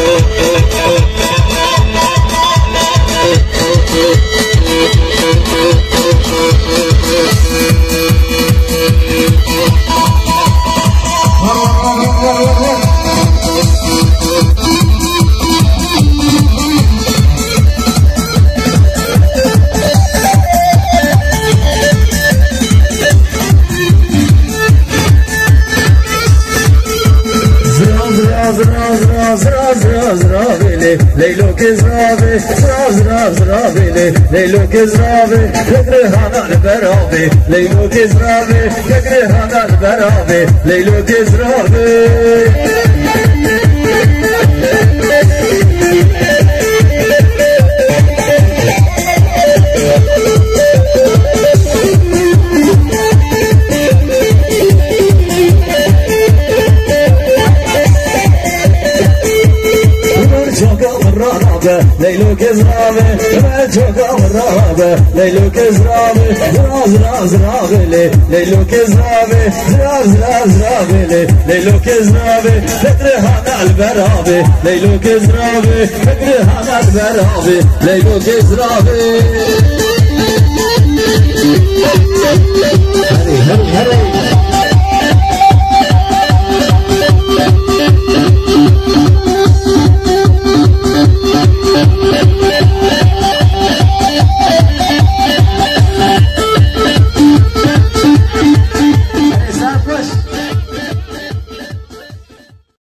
ليلو كزرابي زرابي ليلو كزرابي يقري هذا البرابي ليلو كزرابي يقري هذا البرابي ليلو كزرابي ليلو كزرابي ما جوكا والرابة ليلو كزرابي زرابي ليلو كزرابي زرابي ليلو كزرابي فكري هذا البرابي ليلو كزرابي فكري هذا البرابي ليلو كزرابي هري